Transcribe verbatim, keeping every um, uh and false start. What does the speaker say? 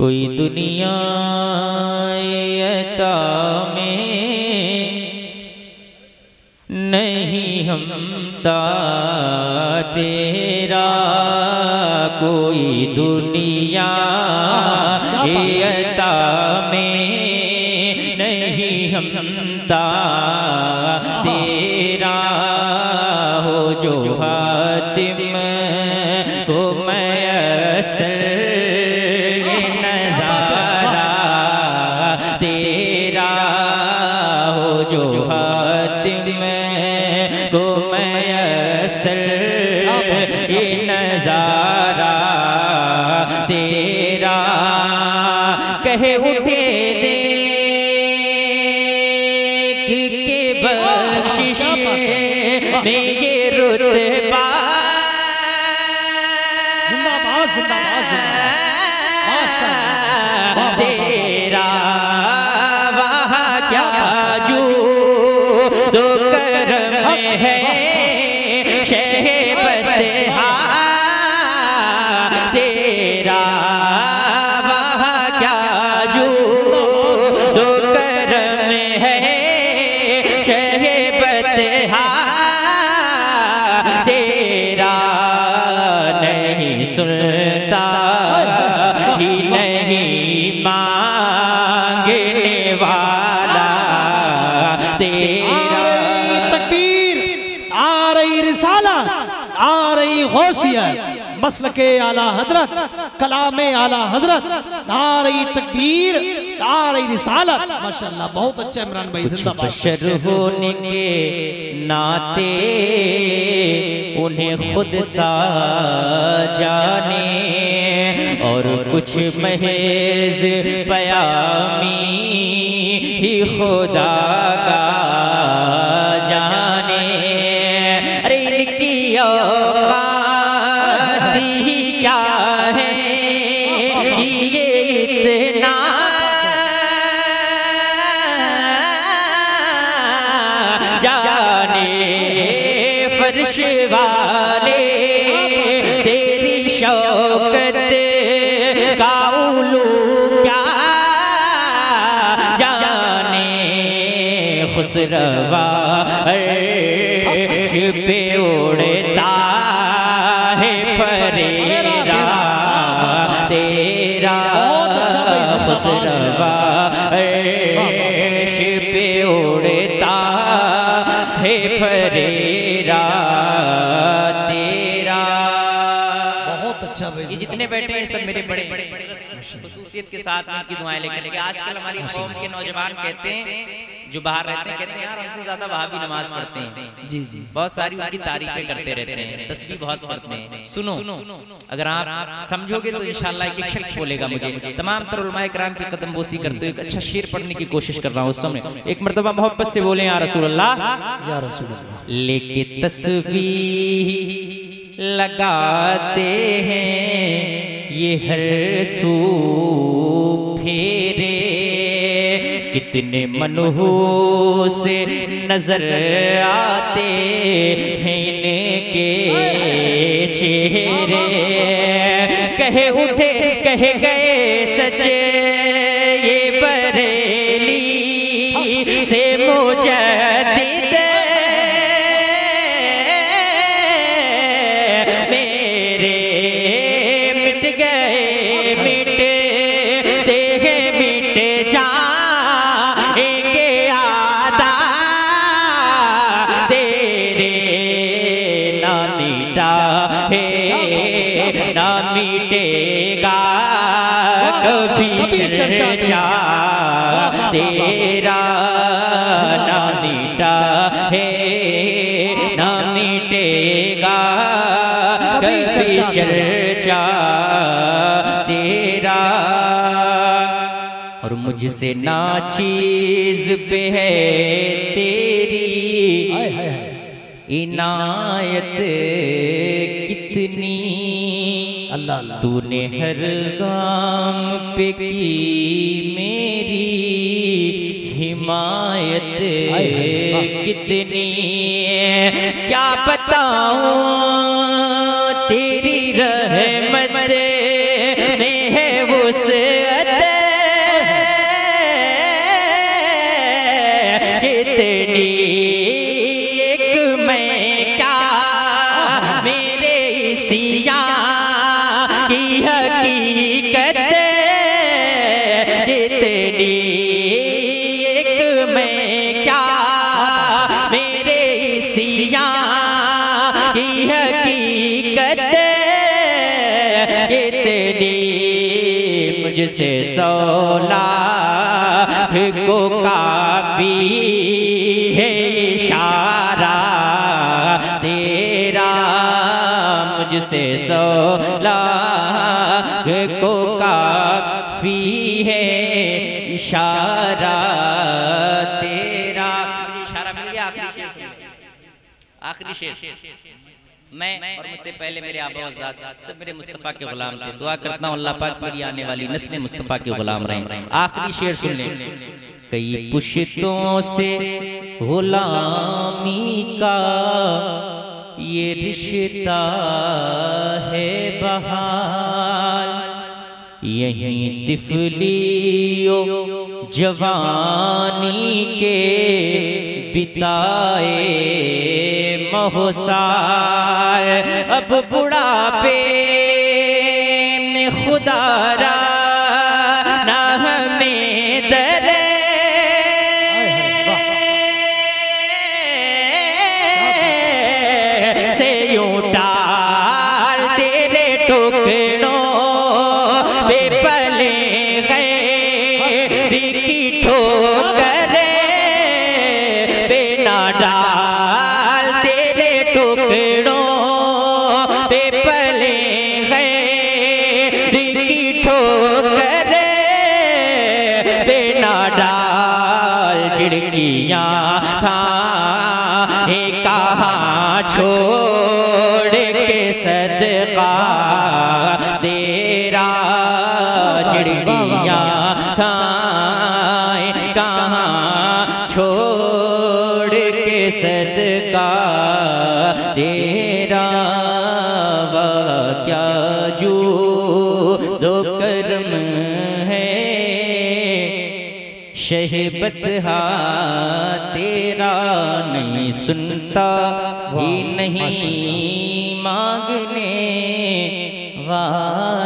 कोई दुनिया अता में नहीं हमता तेरा, कोई दुनिया अता में नहीं हमता तेरा, हो जो हातिम को मैसर ये नजारा तेरा, हो जो हातिम को मैसर ये नजारा तेरा, कहे उठे देख के बख्शिश में ये रुतबा, जिंदाबाद जिंदाबाद जिंदाबाद तेरा वहाँ क्या जो दो करम है शहबतहा, तेरा वहाँ क्या जो दो करम है शहबतहा, तेरा नहीं सुनता ही नहीं मांगने वाला तेरा। तकबीर, आ रही रिसालत, आ रही गौसियत, मसलके आला हजरत, कलामे आला हजरत, आ रही तकबीर, आ रही रिसालत। माशाअल्लाह बहुत अच्छा इमरान भाई, जिंदाबाद। बशर होने के नाते उन्हें खुद सा जाने, और कुछ महज पयामी ही खुदा का जाने। अरे इनकी औकात ही क्या है ये इतना जाने, फर्श वाले तेरी शौकत का उलू क्या जाने, खुसरवा अर्श पे उड़ता है फरेरा तेरा, खुसरवा अर्श पे उड़ता है फरेरा तेरा। बहुत अच्छा भाई, ये जितने बैठे हैं सब मेरे बड़े बड़े खुसूसियत के साथ उनकी दुआएं लेकर के। आजकल हमारी कौम के नौजवान कहते हैं, जो बाहर रहते हैं, कहते हैं यार हमसे ज्यादा वहां भी नमाज पढ़ते हैं। जी जी, बहुत सारी उनकी तारीफें करते रहते हैं, तस्बीह बहुत पढ़ते हैं। सुनो, अगर आप समझोगे तो इंशाल्लाह एक एक शख्स बोलेगा मुझे। तमाम तर उलमाए किराम की कदम बोसी करते हुए एक अच्छा शेर पढ़ने की कोशिश कर रहा हूँ उस समय। एक मर्तबा मोहब्बत से बोले या रसूल अल्लाह, या रसूल अल्लाह, लेके तस्बीह लगाते हैं ये हर सू फेरे, कितने मनहूस नजर आते हैं इनके चेहरे, कहे उठे कहे गए सच ये बरेली से मुजद्दिद मेरे, मिट गए मिटे देहे मिटे जाएंगे आदा तेरे, ना मिटा है ना मिटेगा कभी चर्चा तेरा, ना मिटा है ना मिटेगा कभी चर्चा तेरा, और मुझसे नाचीज पे है तेरी इनायत कितनी, अल्लाह अल्लाह, तूने हर काम पे की मेरी हिमायत कितनी, क्या बताऊं तेरी रहमत में है उस मुझसे सौला को काफी है इशारा तेरा, मुझसे सौला को काफी है इशारा तेरा। मुझे इशारा मिल गया। आखिरी शेर सुन, आखिरी शेर। मैं और मुझसे पहले मेरे आबा अज़दाद सब मेरे मुस्तफ़ा के गुलाम थे। दुआ करता हूँ अल्लाह पाक मेरी आने वाली नस्लें मुस्तफ़ा के गुलाम रहें। आखिरी शेर सुन लें। कई पुश्तों से गुलामी का ये रिश्ता है बहाल, यहीं तिफलियो जवानी के बिताए महोसाल, अब बुढ़ापे में खुदारा ना हमें दरे से यूं टाल तेरे टुकड़ों वे पले गए की ठोकरे पे ना डाल तेरे टुकड़ों पे पले गए की ठोकरे पे ना डाल। झिड़कियाँ खाए कहाँ छोड़ के सदका तेरा, चिड़िया खाए कहाँ छोड़ के सदका तेरा, वाह क्या जो दो करम है शहबतहा तेरा, नहीं सुनता ही नहीं मांगने वाला।